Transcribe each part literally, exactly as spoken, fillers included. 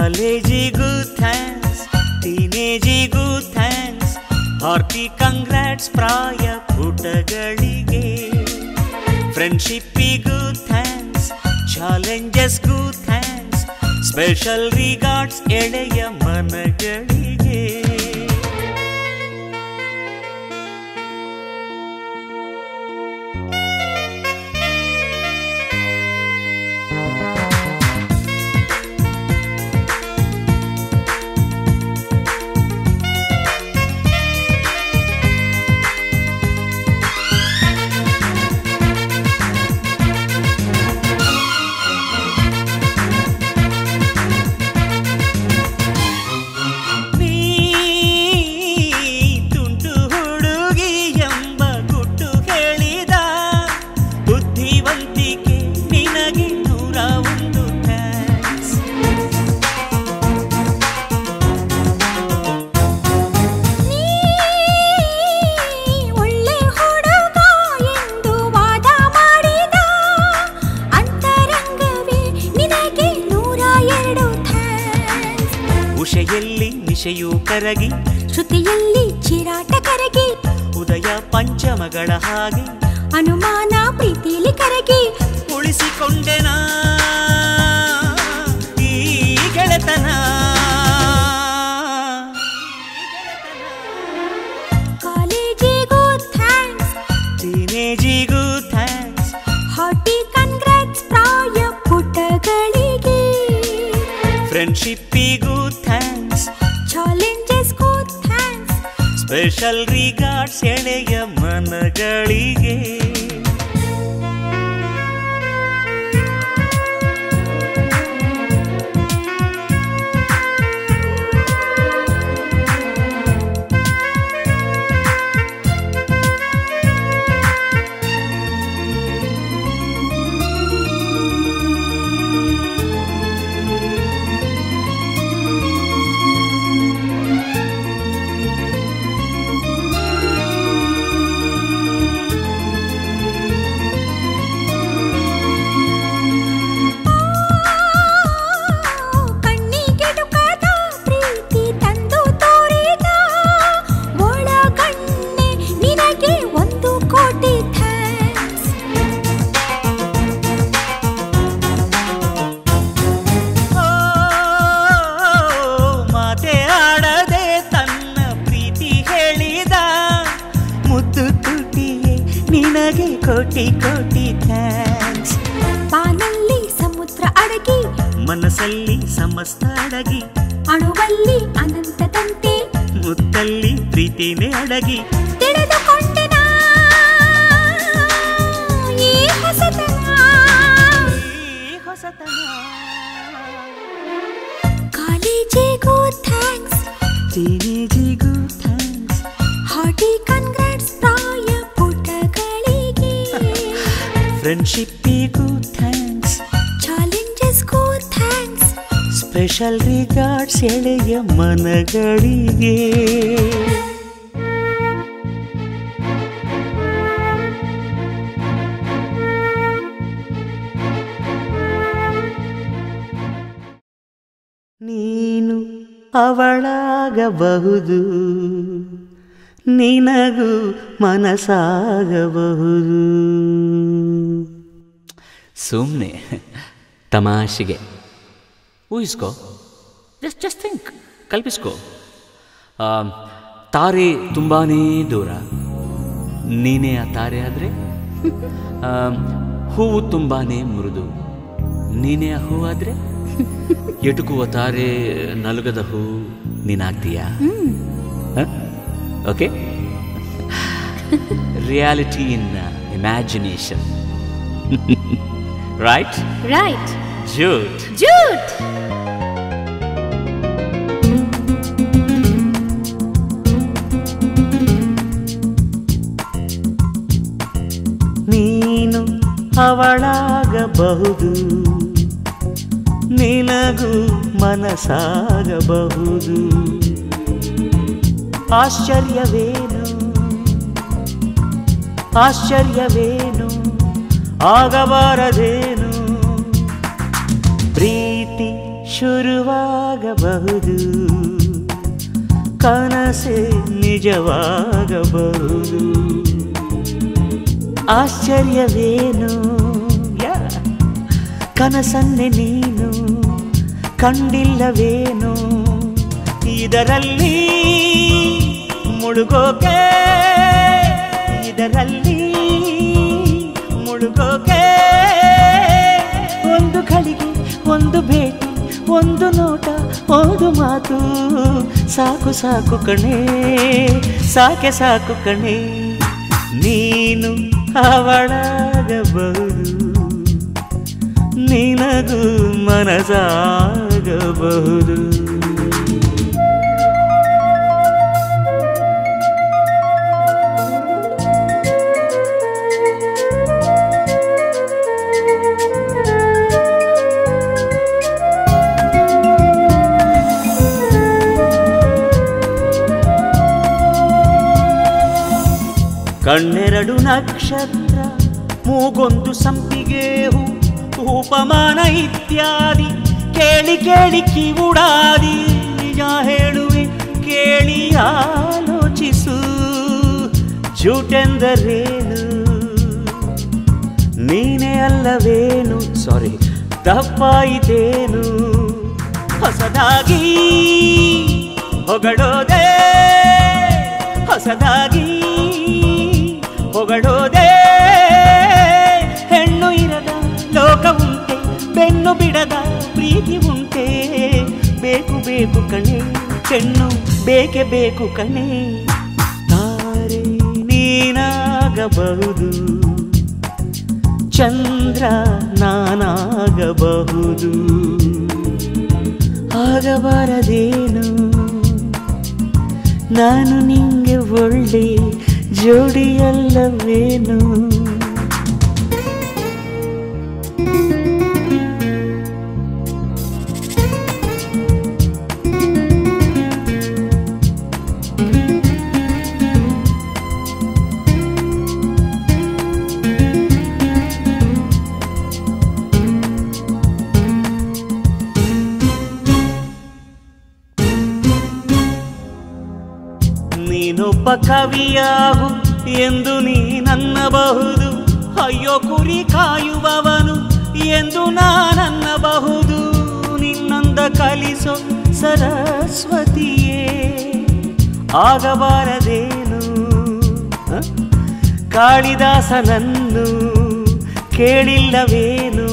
ಕಾಲೇಜಿಗೂ thanks, ಟೀನೇಜಿಗೂ thanks, hearty congrats ಪ್ರಾಯ ಪುಟಗಳಿಗೆ. ಫ್ರೆಂಡ್ಶಿಪ್ಪಿಗೂ ಥ್ಯಾಂಕ್ಸ್, ಚಾಲೆಂಜಸ್ಗೂ ಥ್ಯಾಂಕ್ಸ್, ಸ್ಪೆಷಲ್ ರಿಗಾರ್ಡ್ಸ್ ಎಳೆಯ ಮನಗಳಿಗೆ. ನಿಶೆಯು ಕರಗಿ, ಶ್ರುತಿಯಲ್ಲಿ ಚಿರಾಟ ಕರಗಿ, ಉದಯ ಪಂಚಮಗಳ ಹಾಗೆ ಅನುಮಾನ ಪ್ರೀತಿಲಿ ಕರಗಿ, ಉಳಿಸಿಕೊಂಡೆನ ಈ ಗೆಳೆತನ. ಕಾಲೇಜಿಗೂ ಥ್ಯಾಂಕ್ಸ್, ಟೀನೇಜಿಗೂ ಥ್ಯಾಂಕ್ಸ್, ಹಾರ್ಟಿ ಕಂಗ್ರಾಟ್ಸ್ ಪ್ರಾಯ ಪುಟಗಳಿಗೆ. ಫ್ರೆಂಡ್ಶಿಪ್ಪಿಗೂ ಥ್ಯಾಂಕ್ಸ್, ಚಾಲೆಂಜಸ್ಗೂ ಥ್ಯಾಂಕ್ಸ್, ಸ್ಪೆಷಲ್ ರಿಗಾರ್ಡ್ಸ್ ಎಳೆಯ ಮನಗಳಿಗೆ. ಕೋಟಿ ಕೋಟಿ ಥ್ಯಾಂಕ್ಸ್. ಬಾನಲ್ಲಿ ಸಮುದ್ರ ಅಡಗಿ, ಮನಸ್ಸಲ್ಲಿ ಸಮಸ್ತ ಅಡಗಿ, ಅಣುವಲ್ಲಿ ಅನಂತ ತಂತೆ, ಮುತ್ತಲ್ಲಿ ಪ್ರೀತಿನೇ ಅಡಗಿ, ತಿಳಿದುಕೊಂಡೆನ ಈ ಹೊಸತನ, ಈ ಹೊಸತನ. ಕಾಲೇಜಿಗೂ ಥ್ಯಾಂಕ್ಸ್, ಟೀನೇಜಿಗೂ ಥ್ಯಾಂಕ್ಸ್, ಹಾರ್ಟಿ ಕಂಗ್ರಾಟ್ಸ್ ಪ್ರಾಯ ಪುಟಗಳಿಗೆ. ಫ್ರೆಂಡ್ಶಿಪ್ಪಿಗೂ ಥ್ಯಾಂಕ್ಸ್, ಚಾಲೆಂಜಸ್ಗೂ ಥ್ಯಾಂಕ್ಸ್, ಸ್ಪೆಷಲ್ ರಿಗಾರ್ಡ್ಸ್ ಎಳೆಯ ಮನಗಳಿಗೆ. ನೀನು ಅವಳಾಗಬಹುದು, ನಿನಗೂ ಮನಸ್ಸಾಗಬಹುದು. ಸುಮ್ಮನೆ ತಮಾಷೆಗೆ ಊಹಿಸ್ಕೋ, ಜಸ್ಟ್ ಜಸ್ಟ್ ಥಿಂಕ್, ಕಲ್ಪಿಸ್ಕೋ. ತಾರೆ ತುಂಬಾ ದೂರ, ನೀನೇ ಆ ತಾರೆ ಆದರೆ, ಹೂವು ತುಂಬಾ ಮೃದು, ನೀನೇ ಆ ಹೂವು ಆದರೆ, ಎಟುಕುವ ತಾರೆ ನಲುಗದ ಹೂ ನೀನಾಗ್ತೀಯಾ? Okay, reality in imagination. Right right. ಜೂಟ್ ಜೂಟ್. ನೀನು ಅವಳಾಗಬಹುದು, ನಿನಗೂ ಮನಸ್ಸಾಗಬಹುದು. ಆಶ್ಚರ್ಯವೇನು ಆಶ್ಚರ್ಯವೇನು ಆಗಬಾರದೇನು, ಪ್ರೀತಿ ಶುರುವಾಗಬಹುದು, ಕನಸೆ ನಿಜವಾಗಬಹುದು. ಆಶ್ಚರ್ಯವೇನು, ಕನಸನ್ನೇ ನೀನು ಕಂಡಿಲ್ಲವೇನು, ಇದರಲ್ಲಿ ಮುಳುಗೋಕೆ, ಇದರಲ್ಲಿ ಮುಳುಗೋಕೆ. ಒಂದು ಗಳಿಗೆ ಒಂದು ಭೇಟಿ, ಒಂದು ನೋಟ, ಒಂದು ಮಾತು, ಸಾಕು ಸಾಕು ಕಣೆ, ಸಾಕೆ ಸಾಕು ಕಣೆ. ನೀನು ಅವಳಾಗಬಹುದು, ನಿನಗೂ ಮನಸಾಗಬಹುದು. ಕಣ್ಣೆರಡು ನಕ್ಷತ್ರ, ಮೂಗೊಂದು ಸಂಪಿಗೆ ಹೂ, ಉಪಮಾನ ಇತ್ಯಾದಿ ಕೇಳಿ ಕೇಳಿ ಕಿವುಡಾದಿ. ನಿಜ ಹೇಳುವೆ ಕೇಳಿ ಆಲೋಚಿಸು, ಜೂಟೆಂದರೇನು, ನೀನೇ ಅಲ್ಲವೇನು, ಸಾರಿ ತಪ್ಪಾಯಿತೇನು. ಹೊಸದಾಗಿ ಹೊಗಳೋದೆ, ಹೊಸದಾಗಿ ಹೊಗಳೋದೆ. ಹೆಣ್ಣು ಇರದ ಲೋಕ ಉಂಟೆ, ಬೆನ್ನು ಬಿಡದ ಪ್ರೀತಿ ಉಂಟೆ. ಬೇಕು ಬೇಕು ಕಣೆ, ಹೆಣ್ಣು ಬೇಕೆ ಬೇಕು ಕಣೆ. ತಾರೆ ನೀನಾಗಬಹುದು, ಚಂದ್ರ ನಾನಾಗಬಹುದು. ಆಗಬಾರದೇನು, ನಾನು ನಿಂಗೆ ಒಳ್ಳೆ ಜೋಡಿಯಲ್ಲವೇನು. ನೀನೊಬ್ಬ ಕವಿಯಾಗು ಎಂದು ನೀನನ್ನಬಹುದು, ಅಯ್ಯೋ ಕುರಿ ಕಾಯುವವನು ಎಂದು ನಾನನ್ನಬಹುದು. ನಿನ್ನಂದ ಕಲಿಸೋ ಸರಸ್ವತಿಯೇ ಆಗಬಾರದೇನು, ಕಾಳಿದಾಸನನ್ನು ಕೇಳಿಲ್ಲವೇನು.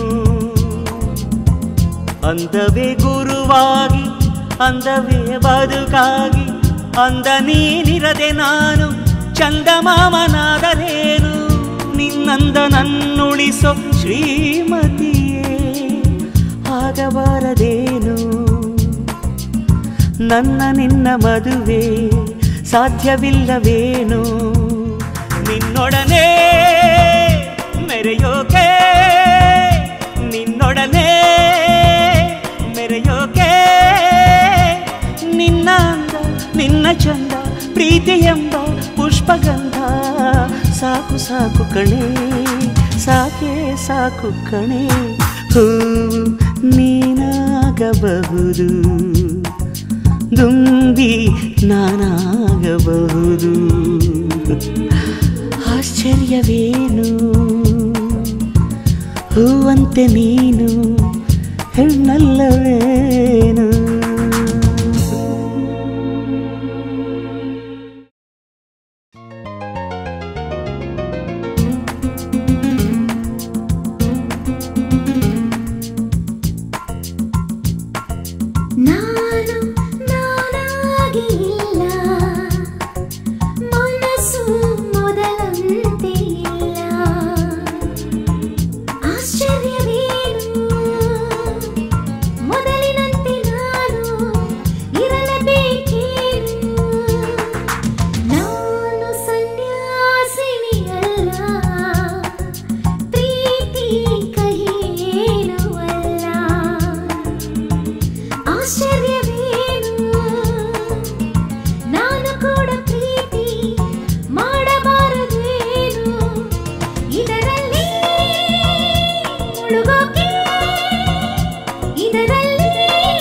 ಅಂದವೇ ಗುರುವಾಗಿ, ಅಂದವೇ ಬದುಕಾಗಿ, ಅಂದ ನೀನಿರದೆ ನಾನು ಚಂದಮಾಮನಾದರೇನು. ನಿನ್ನಂದ ನನ್ನುಳಿಸೋ ಶ್ರೀಮತಿಯೇ ಆಗಬಾರದೇನು. ನನ್ನ ನಿನ್ನ ಮದುವೆ ಸಾಧ್ಯವಿಲ್ಲವೇನು. ನಿನ್ನೊಡನೆ ಮೆರೆಯೋಕೆ, ನಿನ್ನೊಡನೆ ಮೆರೆಯೋಕೆ. ನಿನ್ನ ಅಂದ, ನಿನ್ನ ಚಂದ, ಪ್ರೀತಿ ಎಂಬ ಪುಷ್ಪಗಂಧ. ಸಾಕು ಸಾಕು ಕಣೆ, ಸಾಕೆ ಸಾಕು ಕಣೆ. ಹೂ ನೀನಾಗಬಹುದು, ದುಂಬಿ ನಾನಾಗಬಹುದು. ಆಶ್ಚರ್ಯವೇನು, ಹೂವಂತೆ ನೀನು ಹೆಣ್ಣಲ್ಲವೇನು. ಇದರಲ್ಲಿ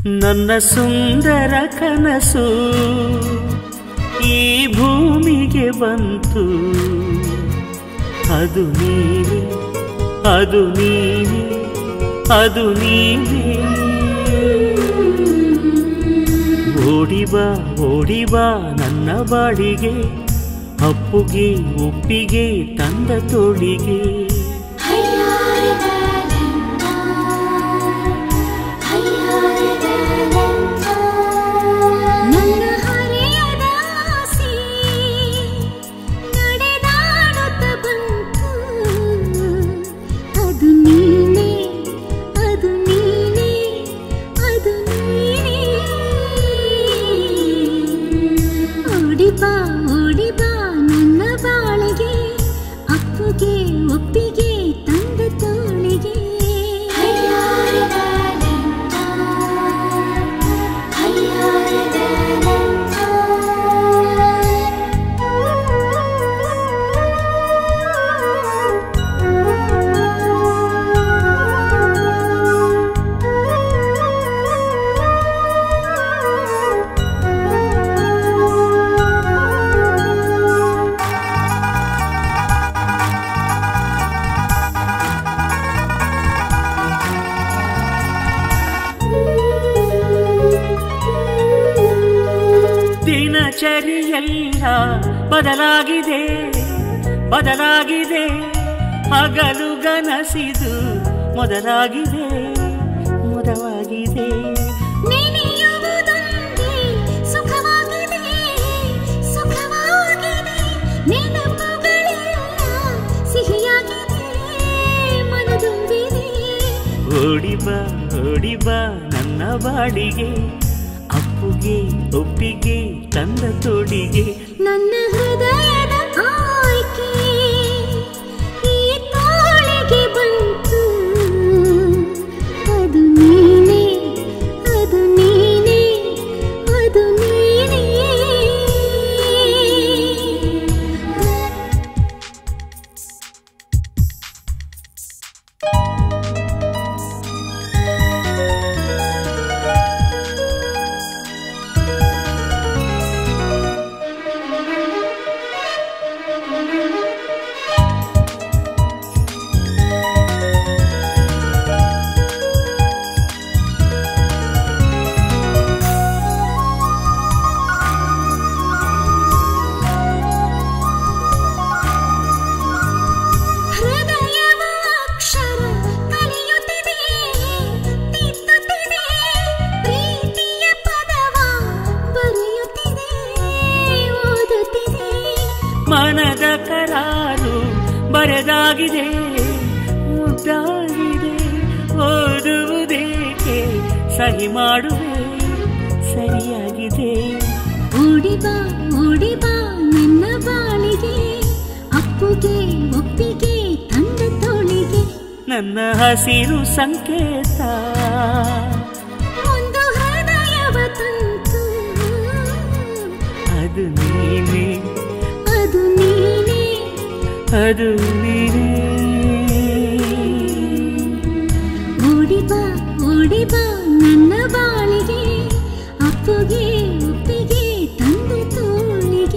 ನನ್ನ ಸುಂದರ ಕನಸು ಈ ಭೂಮಿಗೆ ಬಂತು. ಅದು ನೀನೆ, ಅದು ನೀನೆ, ಅದು ನೀನೆ. ಓಡಿಬಾ ಓಡಿಬಾ ನನ್ನ ಬಾಳಿಗೆ, ಅಪ್ಪುಗೆ ಒಪ್ಪಿಗೆ ತಂದ ತೋಳಿಗೆ. ಒಪ್ಪಿಗೆ ತಂದ ತೋಳಿಗೆ. ದಿನಚರಿಯೆಲ್ಲ ಬದಲಾಗಿದೆ ಬದಲಾಗಿದೆ, ಹಗಲು ಗನಸಿದು ಮೊದಲಾಗಿದೆ ಮೊದಲಾಗಿದೆ. ನೆನೆಯುವುದೊಂದೇ ಸುಖವಾಗಿದೆ ಸುಖವಾಗಿದೆ, ನೆನಪುಗಳೆಲ್ಲ ಸಿಹಿಯಾಗಿದೆ ಮನದೊಂದಿದೆ. ಓಡಿಬಾ ಓಡಿಬಾ ನನ್ನ ಬಾಡಿಗೆ, ಅಪ್ಪುಗೆ ಒಪ್ಪಿಗೆ ತಂದ ತೋಡಿಗೆ. ನನ್ನ ಹೃದಯದ ಆಯ್ಕೆ ಈ ತೋಳಿಗೆ ಬಂತು. ಅದು ನೀನೇ, ಅದು ನೀನೇ, ಅದು ನೀನೇ. ಮನದ ಕರಾರು ಬರೆದಾಗಿದೆ ಮುದ್ದಾಗಿದೆ, ಓದುವುದೇಕೆ ಸಹಿ ಮಾಡುವೆ ಸರಿಯಾಗಿದೆ. ಓಡಿಬಾ ಓಡಿಬಾ ನನ್ನ ಬಾಳಿಗೆ, ಅಪ್ಪುಗೆ ಒಪ್ಪಿಗೆ ತಂದ ತೋಳಿಗೆ. ನನ್ನ ಹಸಿರು ಸಂಕೇತ ಒಂದು ಹೃದಯವ ತಂತು. ಅದು ನೀನೇ, ಅದು ನೀನೇ, ಅದು ನೀನೇ. ಓಡಿಬಾ ಓಡಿಬಾ ನನ್ನ ಬಾಳಿಗೆ, ಅಪ್ಪುಗೆ ಒಪ್ಪಿಗೆ ತಂದ ತೋಳಿಗೆ.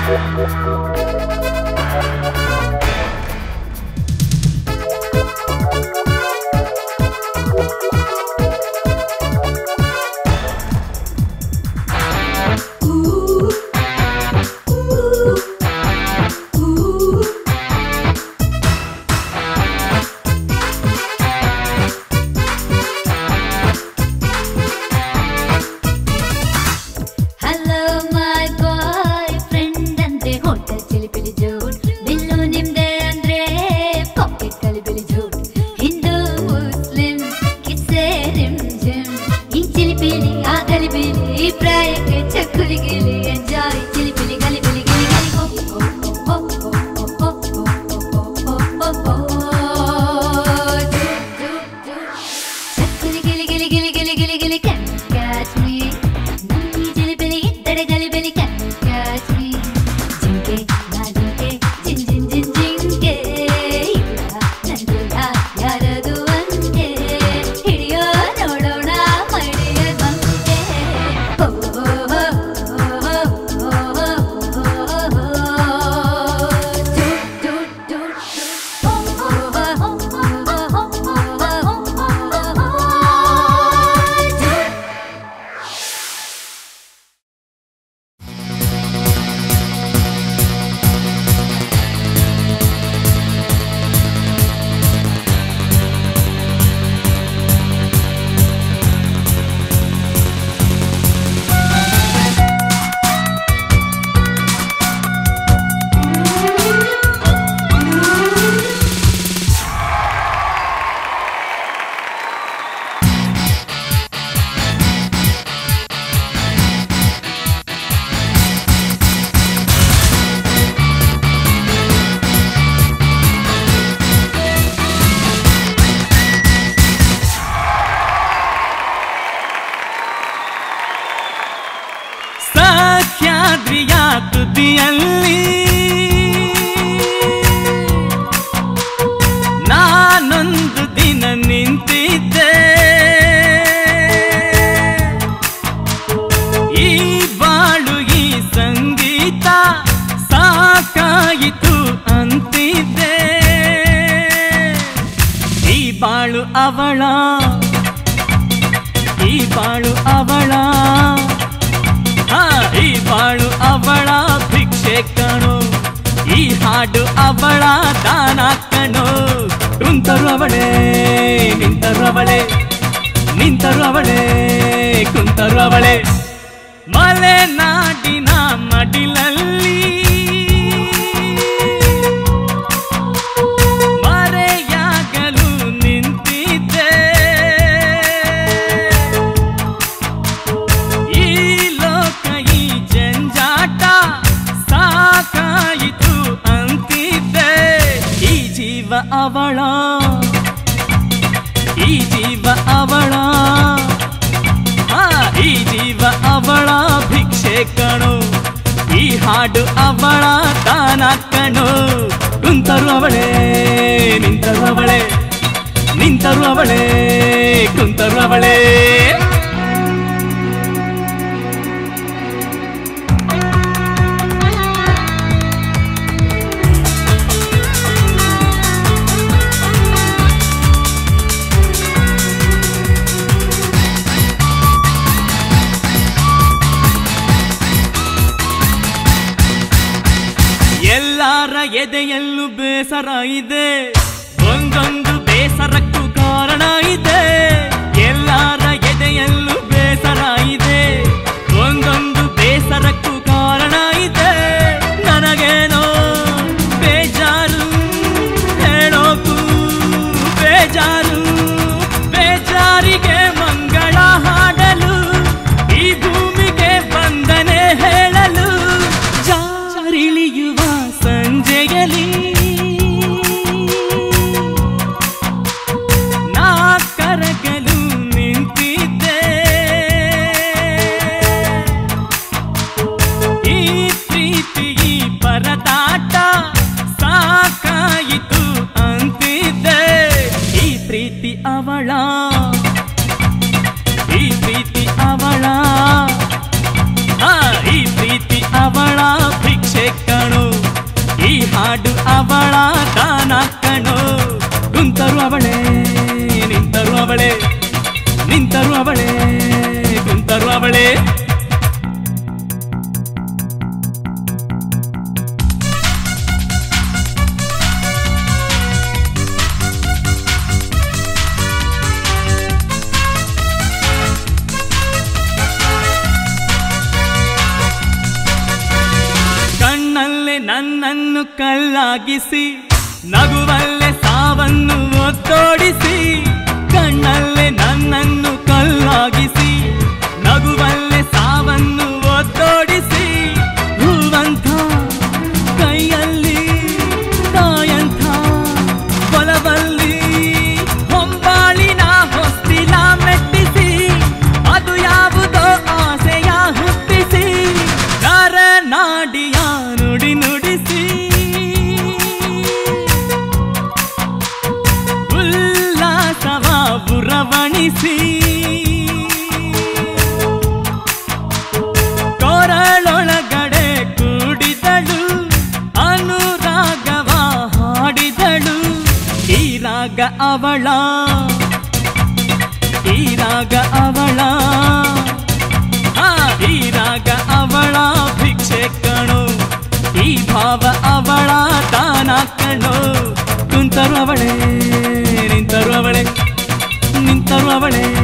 ತುದಿಯಲ್ಲಿ ನಾನೊಂದು ದಿನ ನಿಂತಿದ್ದೆ, ಈ ಬಾಳು ಈ ಸಂಗೀತ ಸಾಕಾಯಿತು ಅಂತಿದ್ದೆ. ಈ ಬಾಳು ಅವಳ, ಈ ಬಾಳು ಅವಳ, ಈ ಬಾಳು ಅವಳ ಭಿಕ್ಷೆ ಕಣೋ, ಈ ಹಾಡು ಅವಳ ದಾನ ಕಣೋ. ಕುಂತರು ಅವಳೇ ನಿಂತರು ಅವಳೇ, ನಿಂತರು ಅವಳೇ ಕುಂತರು ಅವಳೇ. ಮಲೆನಾಡಿನ ಮಡಿಲಲ್ಲಿ ಮರೆಯಾಗಲು ನಿಂತಿದ್ದೆ, ಈ ಲೋಕ ಈ ಜಂಜಾಟ ಸಾಕಾಯಿತು ಅಂತಿದ್ದೆ. ಈ ಜೀವ ಅವಳ, ಈ ಜೀವ ಅವಳ, ಈ ಜೀವ ಅವಳ ಭಿಕ್ಷೆ ಕಣೋ, ಈ ಹಾಡು ಅವಳ ದಾನ ಕಣೋ. ಕುಂತರು ಅವಳೇ ನಿಂತರು ಅವಳೇ, ನಿಂತರು ಅವಳೇ ಕುಂತರು ಅವಳೇ. ಎಲ್ಲಾರ ಎದೆಯಲ್ಲೂ ಬೇಸರ ಇದೆ, ಒಂದೊಂದು ಬೇಸರಕ್ಕೂ ಕಾರಣ ಇದೆ. ಎಲ್ಲಾರ ಎದೆಯಲ್ಲೂ ಬೇಸರ ಇದೆ, ಒಂದೊಂದು ಬೇಸರಕ್ಕೂ ಕಾರಣ ಇದೆ. ನನಗೇನೋ ಬೇಜಾರು, ಹೇಳೋಕು ಬೇಜಾರು, ಬೇಜಾರಿಗೆ ಮಂಗಳ ಹಾಡಲು ಈ ಭೂಮಿಗೆ ಬಂದನೆ ಹೇಳಲು. ಜಾರಿಳಿಯುವ ಸಂಜೆಯಲ್ಲಿ ನಾ ಕರಗಲು ನಿಂತಿದ್ದೆ, ಈ ಪ್ರೀತಿ ಈ ಪರದಾಟ ಸಾಕಾಯಿತು ಅಂತಿದ್ದೆ. ಈ ಪ್ರೀತಿ ಅವಳ, ಈ ಪ್ರೀತಿ ಅವಳ, ಈ ಪ್ರೀತಿ ಅವಳ ಭಿಕ್ಷೆ ನನ್ನನ್ನು ಕಲ್ಲಾಗಿಸಿ ನಗುವಲ್ಲೇ ಸಾವನ್ನು ಒತ್ತೋಡಿಸಿ ಕಣ್ಣಲ್ಲೇ ನನ್ನನ್ನು ಕಲ್ಲಾಗಿಸಿ ನಗುವಲ್ಲೇ ಸಾವನ್ನು ಒತ್ತೋಡಿಸಿ ಹೂವಂಥ ಕೈಯಲ್ಲಿ ತಾಯಂಥ ಹೊಲವಲ್ಲಿ ಹೊಂಬಾಳಿನ ಹೊಸ್ತಿಲ ಮೆಟ್ಟಿಸಿ ಅದು ಯಾವುದೋ ಆಸೆಯ ಹುಟ್ಟಿಸಿ ನರನಾಡಿಯ ನುಡಿ ನುಡಿಸಿ ಉಲ್ಲಾಸವ ಬುರವಣಿಸಿ ಕೊರಳೊಳಗಡೆ ಕೂಡಿದಳು ಅನುರಾಗವ ಹಾಡಿದಳು ಈ ರಾಗ ಅವಳ ಈ ರಾಗ ಅವಳ ಆ ಈ ರಾಗ ಅವಳ ಭಿಕ್ಷೆ ಕಣೋ ಈ ಭಾವ ಅವಳ ದಾನ ಕಣೋ ಕುಂತರು ಅವಳೇ ನಿಂತರು ಅವಳೇ ನಿಂತರು ಅವಳೇ